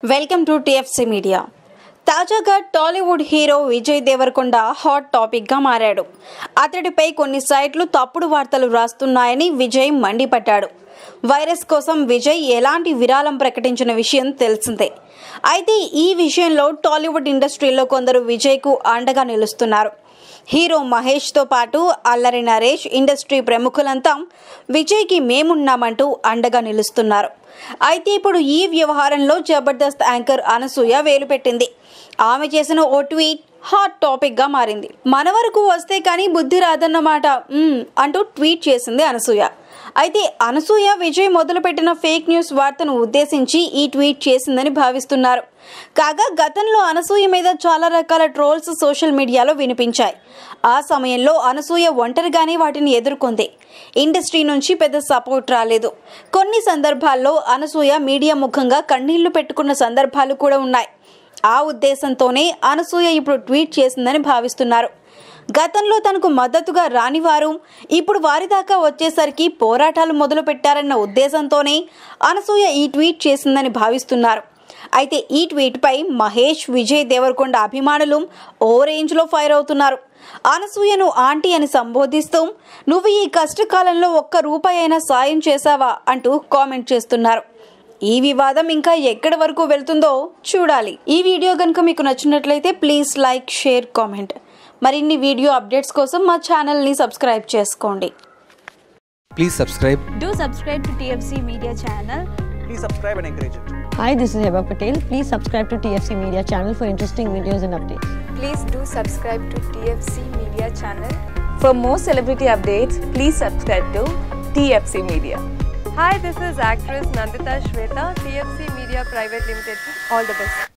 Welcome to TFC media. తాజాగా Tollywood hero Vijay Deverakonda hot topic గా మారాడు. అతడిపై కొన్ని సైట్లు తప్పుడు వార్తలు రాస్తున్నాయని విజయ్ మండిపడ్డాడు. వైరస్ కోసం విజయ్ ఎలాంటి విరాళం ప్రకటించిన విషయం తెలిసిందే. అయితే ఈ విషయంలో టాలీవుడ్ ఇండస్ట్రీలో కొందరు విజయ్ కు అండగా నిలుస్తున్నారు. హీరో మహేష్ తో పాటు అల్లరి నరేష్, ఇండస్ట్రీ ప్రముఖులంతా విజయ్ కి మేమున్నామంటూ అండగా నిలుస్తున్నారు. అయితే ఇప్పుడు ఈ వ్యవహారంలో జబర్దస్త్ యాంకర్ అనసూయ వేలు పెట్టింది. ఆమె చేసిన ఓ ట్వీట్ హాట్ టాపిక్ గా మారింది. మన వరకు వస్తే కానీ బుద్ధి రాదన్నమాట అంటూ ట్వీట్ చేసింది అనసూయ. అయితే అనసూయ విజయ్ మొదలుపెట్టిన ఫేక్ న్యూస్ వార్తను ఉద్దేశించి ఈ ట్వీట్ చేసిందని భావిస్తున్నారు. కాగా గతంలో అనసూయ మీద చాలా రకాల ట్రోల్స్ సోషల్ మీడియాలో వినిపించాయి. ఆ సమయంలో అనసూయ ఒంటరిగానే వాటిని ఎదుర్కొంది. ఇండస్ట్రీ నుంచి పెద్ద సపోర్ట్ రాలేదు. కొన్ని సందర్భాల్లో అనసూయ మీడియా ముఖంగా కన్నీళ్లు పెట్టుకున్న సందర్భాలు కూడా ఉన్నాయి. ఆ ఉద్దేశంతోనే అనసూయ ఇప్పుడు ట్వీట్ చేసిందని భావిస్తున్నారు. గతంలో తనకు మద్దతుగా రాని వారు ఇప్పుడు వారి దాకా వచ్చేసరికి పోరాటాలు మొదలు పెట్టారన్న ఉద్దేశంతోనే అనసూయ ఈ ట్వీట్ చేసిందని భావిస్తున్నారు. అయితే ఈ ట్వీట్ పై మహేష్, విజయ్ దేవరకొండ అభిమానులు ఓ రేంజ్ లో ఫైర్ అవుతున్నారు. అనసూయను ఆంటీ అని సంబోధిస్తూ నువ్వు ఈ కష్టకాలంలో ఒక్క రూపాయి అయినా సాయం చేశావా అంటూ కామెంట్ చేస్తున్నారు. ఈ వివాదం ఇంకా ఎక్కడి వరకు వెళ్తుందో చూడాలి. ఈ వీడియో కనుక మీకు నచ్చినట్లయితే ప్లీజ్ లైక్, షేర్, కామెంట్. మరిన్ని వీడియో అప్డేట్స్ కోసం మా ఛానల్ ని సబ్స్క్రైబ్ చేసుకోండి. Please subscribe. Do subscribe to TFC Media channel. Please subscribe and encourage it. Hi, this is Heba Patel. Please subscribe to TFC Media channel for interesting videos and updates. Please do subscribe to TFC Media channel. For more celebrity updates, please subscribe to TFC Media. Hi, this is actress Nandita Shweta, TFC Media Private Limited. All the best.